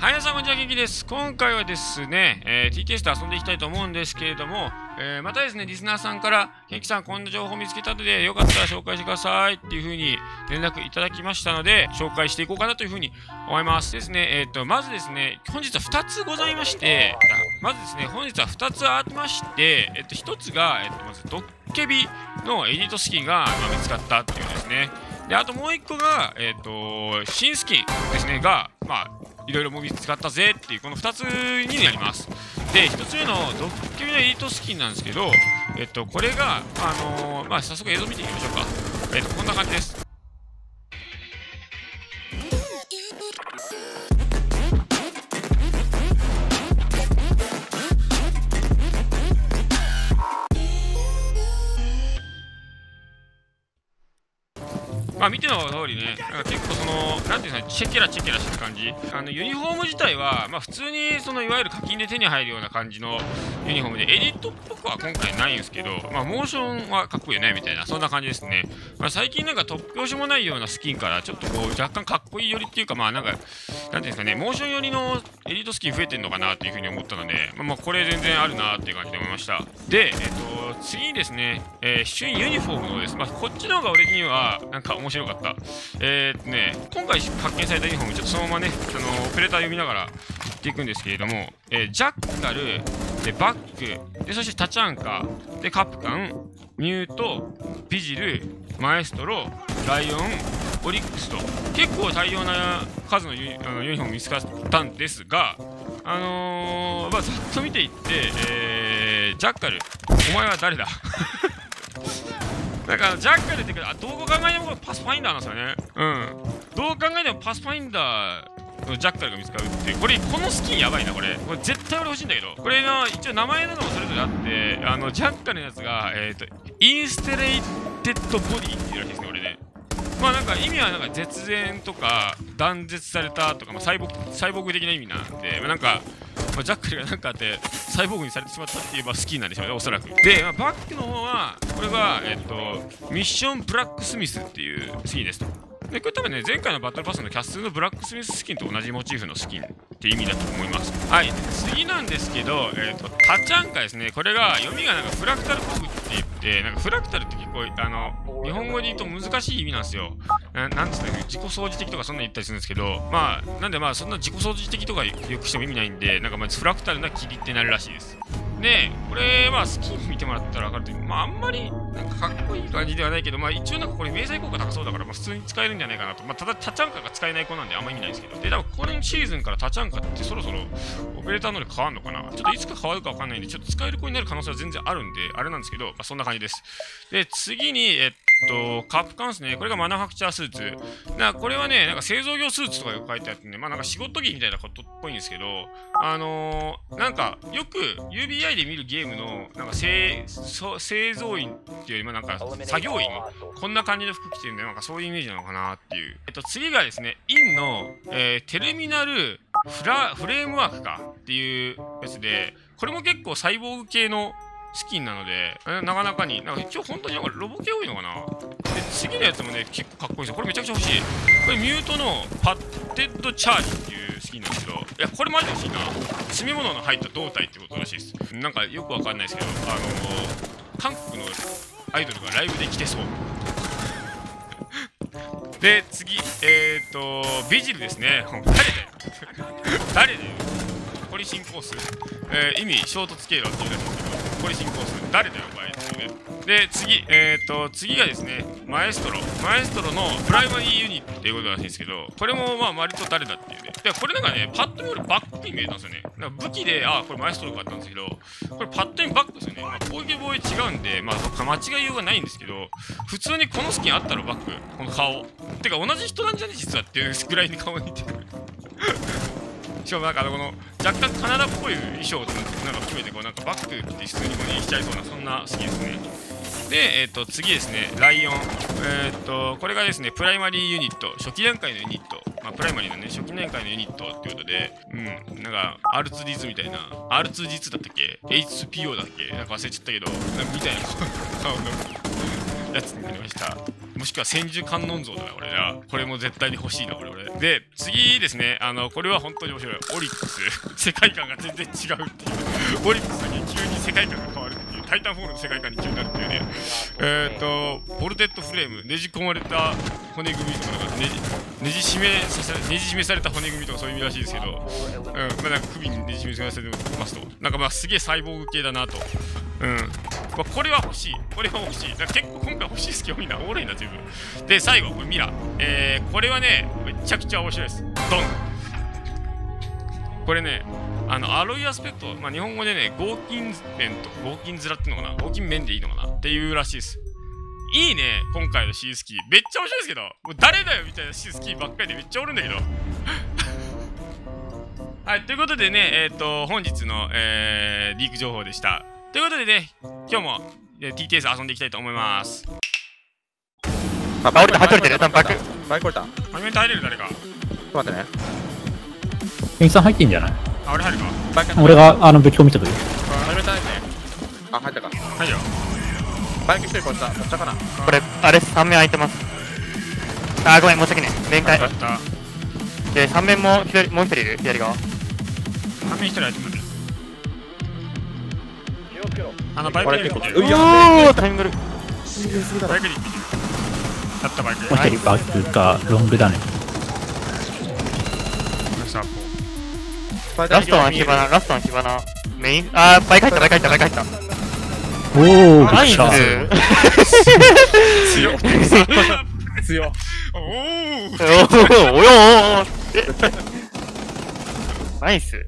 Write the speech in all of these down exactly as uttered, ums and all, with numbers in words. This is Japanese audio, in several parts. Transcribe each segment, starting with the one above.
はい、皆さんこんにちは、元気です。今回はですね、えー、ティーティーエス で遊んでいきたいと思うんですけれども、えー、またですね、リスナーさんから、元気さん、こんな情報見つけたので、よかったら紹介してくださいっていう風に連絡いただきましたので、紹介していこうかなという風に思います。ですね、えっと、まずですね、本日はふたつございまして、まずですね、本日はふたつありまして、えっと、ひとつが、えっと、まず、ドッケビのエディートスキンが、まあ、見つかったっていうですね。で、あともういっこが、えっと、新スキンですね、が、まあ、いろいろも見つかったぜっていうこのふたつになります。で、ひとつめのドッキリのエリートスキンなんですけど、えっと、これが、あのー、まあ、早速映像見ていきましょうか。えっと、こんな感じです。まあ見ての通りね、なんか結構その、なんていうんですかね、チェケラチェケラしてる感じ。あの、ユニフォーム自体は、まあ普通に、その、いわゆる課金で手に入るような感じのユニフォームで、エディットっぽくは今回ないんですけど、まあモーションはかっこいいよね、みたいな、そんな感じですね。まあ最近なんか突拍子もないようなスキンから、ちょっとこう、若干かっこいいよりっていうか、まあなんか、なんていうんですかね、モーション寄りのエディットスキン増えてんのかなっていうふうに思ったので、まあ、まあこれ全然あるなっていう感じで思いました。で、えっと、次にですね、えー、旬ユニフォームのです。まあこっちの方が俺には、なんか面白かった。えー、っとね、今回発見されたユニフォーム、ちょっとそのままね、あのオペレーター読みながら言っていくんですけれども、えー、ジャッカル、でバック、でそしてタチャンカ、でカプカン、ミュート、ビジル、マエストロ、ライオン、オリックスと、結構大量な数の ユ, あのユニフォーム見つかったんですが、あのー、まあ、ざっと見ていって、えー、ジャッカル、お前は誰だなんかジャッカルっていうか、どう考えてもパスファインダーなんですよね。うん。どう考えてもパスファインダーのジャッカルが見つかるっていう。これ、このスキンやばいな、これ。これ絶対俺欲しいんだけど。これの、一応名前なのもそれぞれあって、あの、ジャッカルのやつが、えっと、インステレイテッドボディっていうらしいですね、これね。まあなんか意味はなんか絶縁とか断絶されたとか、まあ、サイボサイボーグ的な意味なんで、まあ、なんか、まあ、ジャッカルがなんかあってサイボーグにされてしまったっていうまあスキンなんでしょうね、おそらく。で、まあ、バックの方はこれが、えっと、ミッションブラックスミスっていうスキンですと。で、これ多分ね、前回のバトルパスのキャスのブラックスミススキンと同じモチーフのスキンって意味だと思います。はい、次なんですけど、えっと、タチャンカですね。これが読みがなんかフラクタルコグって言って、なんかフラクタルって結構、あの、日本語で言うと難しい意味なんですよ。ななんつったら自己掃除的とかそんな言ったりするんですけど、まあ、なんでまあ、そんな自己掃除的とかよくしても意味ないんで、なんかまあ、フラクタルな霧ってなるらしいです。で、これ、まあ、スキン見てもらったら分かるという、まあ、あんまり、なんかかっこいい感じではないけど、まあ、一応なんかこれ、迷彩効果高そうだから、まあ、普通に使えるんじゃないかなと。まあ、ただ、タチャンカが使えない子なんで、あんま意味ないですけど。で、多分、これのシーズンからタチャンカってそろそろ、オペレーター能力変わるのかな。ちょっといつか変わるか分かんないんで、ちょっと使える子になる可能性は全然あるんで、あれなんですけど、まあ、そんな感じです。で、次に、えっと、カプカンですね。これがマナファクチャースーツ。なこれはね、なんか製造業スーツとかよく書いてあってね、まあなんか仕事着みたいなことっぽいんですけど、あのー、なんかよく ユービーアイ で見るゲームのなんか製製造員っていうよりもなんか作業員、こんな感じの服着てるんで、なんかそういうイメージなのかなっていう。えっと、次がですね、インの、えー、テルミナルフラフレームワークかっていうやつで、これも結構サイボーグ系のスキンなので、なかなかに、なんか一応本当になんかロボ系多いのかな。で、次のやつもね、結構かっこいいですよ。これめちゃくちゃ欲しい。これミュートのパッテッドチャージっていうスキンなんですけど、いや、これマジで欲しいな。積み物の入った胴体ってことらしいです。なんかよくわかんないですけど、あのー、韓国のアイドルがライブで着てそう。で、次、えーと、ビジルですね。誰だよ。誰だよ。ポリシンコース。えー、意味、衝突経路っていうらしいんですけど、ポリシンコース、誰だよ、お前っていうね。で、次、えーと、次がですね、マエストロ。マエストロのプライマリーユニットっていうことらしいんですけど、これもまあ割と誰だっていうね。で、これなんかね、パッと見俺バックに見えたんですよね。なんか武器で、ああ、これマエストロかあったんですけど、これパッと見バックですよね。まあ、攻撃防衛違うんで、まあ、間違いようがないんですけど、普通にこのスキンあったらバック、この顔。てか、同じ人なんじゃね実はっていうぐらいに顔に似てる。しかもなんかこの若干カナダっぽい衣装となんか決めてこうなんかバックって普通にこれにしちゃいそうなそんなスキンですね。で、えっと次ですね、ライオン。えっとこれがですね、プライマリーユニット、初期段階のユニット。まあプライマリーのね、初期段階のユニットっていうことで、うん、なんか アールツーディー ズみたいな、アールツーディー ズだったっけ エイチツーピーオー だっけなんか忘れちゃったけど、なんかみたいな顔のやつになりました。 もしくは千手観音像だな、これな。これも絶対に欲しいな、これ俺。で、次ですね、あの、これは本当に面白い。オリックス。世界観が全然違うっていう。オリックスだけ急に世界観が変わるっていう。タイタンフォールの世界観に急になるっていうね。えっと、ボルテッドフレーム。ねじ込まれた骨組みとか、なんかねじ、ねじ締めさせ、ねじ締めされた骨組みとかそういう意味らしいですけど、うん、まあなんか首にねじ締めさせてますと。なんかまあすげえサイボーグ系だなと。うん。まあ、これは欲しい。これは欲しい。だから結構今回欲しい好き多いな。おもろいな、全部。で、最後、これミラ。えー、これはね、めちゃくちゃ面白いです。ドン。これね、あの、アロイアスペクト、まあ、日本語でね、合金面と合金面っていうのかな、合金面でいいのかなっていうらしいです。いいね、今回のシースキー。めっちゃ面白いですけど、もう誰だよみたいなシースキーばっかりでめっちゃおるんだけど。はい、ということでね、えっ、ー、と、本日の、えー、リーク情報でした。ということでね、今日も ティーティーエス 遊んでいきたいと思います。 あ、バイク降りてる。バイク、バイク降りた。 初めて入れる誰か。 ちょっと待ってね。 ケンさん入ってんじゃない？ あ、俺入るか。 俺があの武器を見たとき。 初めて入るね。あ、入ったか。 はいよ。 バイク一人こっちだ。こっちかな。 これ、あれ、さん面空いてます。あー、ごめん、申し訳ねえ。面会。で、さん面も左、もう一人いる、左側。 さん面一人空いてます。あのバイクで行こう。 うおー、タイミングル。 バイクで行ってやったバイク。 もう一人バックかロングだね。 ラストは火花、ラストは火花。メイン、あー、バイク入った、バイク入った、バイク入った。 おー、 ナイス。 強っ。 強っ。 おー。 およー。ナイス。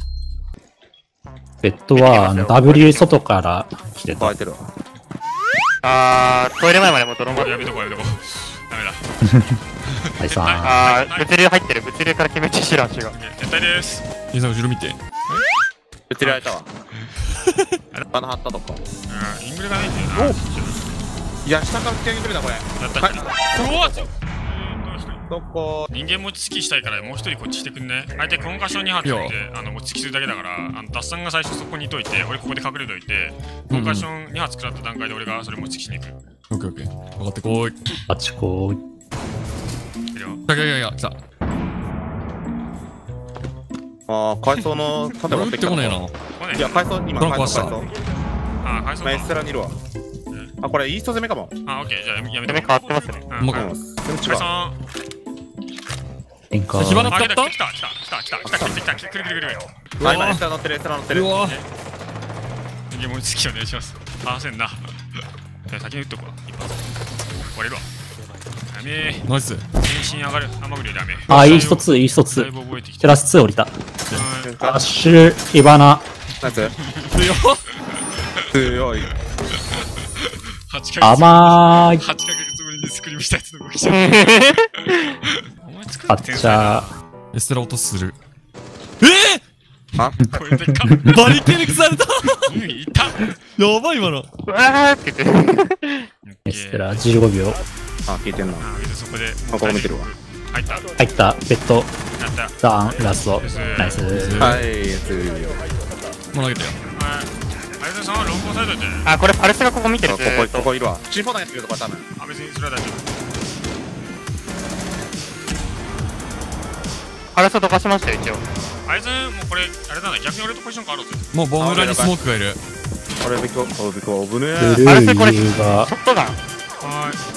ベッドはあの ダブリュー 外から来てた。 バイてるわ。 あー、トイレ前までもドロンバやめとこうやめとこう。ダメだ。 はいさあー、物流入ってる、物流から決めちしら足が。 絶対です。 兄さん後ろ見て。 物流開いたわ。バナ張ったとこ。 うん、イングルがないんだよな。 いや、下から突き上げてるな、これ。 やったやった。うわっどこ人間餅つきしたいからもう一人こっちしてくんね。相手コンカッションに発置いて、あの餅つきするだけだから、あの脱散が最初そこにいといて、俺ここで隠れといて、コンカッションに発食らった段階で俺がそれ餅つきしに行く。 オッケーオッケー。分かってこーい。 あっちこーい。 いるよ。 いやいやいや、来た。 ああ、階層の盾俺打って持ってきたこねえな。 いや、階層、今、 トランク階層、 壊階層。 あ、返そうまあ、エステラにいるわ。あ、これ、イースト攻めかも。 あ、オッケー、じゃあやめて。 攻め変わってますね。 うん、 もう返うん、 そう。 全然違う。 変化。 火花あ、来た使った来た来た来た来た来た来た来た来た来た来る来る来る来る。 あ、今、エステラ乗ってる、エステラ乗ってる。 うわ人間餅つきお願いします。あ、せんな。じゃあ先に打っとこう。一発。割れるわ。やめー。 ナイス。 全身上がる。甘栗よりダメ。 あ、イーストツー、イーストツだいぶー。 覚えてきた。 テラスツー降りた。 うんアッシュ、イバナ。 ナイス。 強っ。 強い。 はちかげつ。 甘い。 はちかげつぶりにスクリームしたやつの動きじゃん。お前作あっる天ちゃエステラ落とする。えあこれでか。 ー、バリケネクされた。 うん、いた。 やばい今の。 うわーって言って。 エステラじゅうごびょう。 あ、聞いてんな。 あ、そこで。 あ、ここ見てるわ。 入った。や入った。ベッド。 った。 ダウン、ラスト。ナイス。 はい、強い。 もう投げてよ。 はい。あゆさんはロング押さえといて。 あ、これパルスがここ見てる。 あ、ここ、ここいるわ。チンポタンやってるとこ多分。 あ、別にそれは大丈夫。 パルスどかしましたよ、一応。 あいつもうこれ、あれだね、逆に俺とポジション変わろうぜ。 もうボン裏にスモークがいる。 俺、ビコ、おビコ、危ねブルえ。 ーユーがショットガン。 はーい。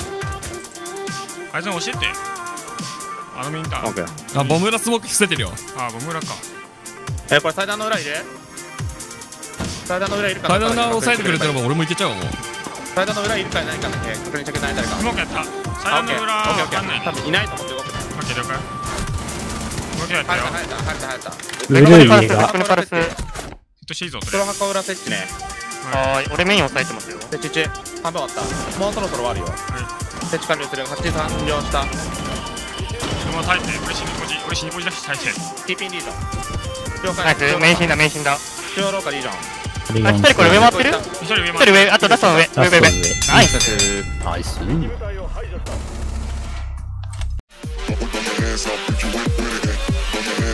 あいつに教えて。あのミンター。 オッケー。 あ、ボム裏スモーク伏せてるよ。 あ、ボムラか。 え、これ祭壇の裏いる祭壇の裏いるか階段が押さえてくれたらもう俺もいけちゃうわもう。 祭壇の裏いるかいないかだけ確認してくれない誰か。 スモークやった。サイドの裏オッケーオッケーわかんないね。 多分いないと思って動くね。 オッケー、了解。動きやったよ。 入った入った入った入った。 ブルーユーがこのパルス。 ヒットシーゾーそれ。 黒箱裏設置ね。 はーい、俺メイン押さえてますよ。 設置中。半分終わった。もうそろそろ終わるよ。設置完了する。はちじ完了した。 そのまま耐えて。俺死にポジ。俺死にポジだし耐えて。 ティーピンリージョン。了ナイ解。 ス、メイン死んだ、メイン死んだ。 中央廊下リージョン。 あ、一人これ上回ってる？ 一人上一人上、あとラストの上、 ラスト上。 上上上。ナイス。 ナイス。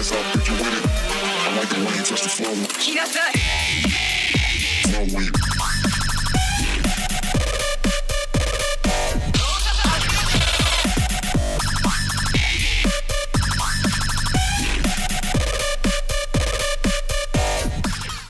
来なさい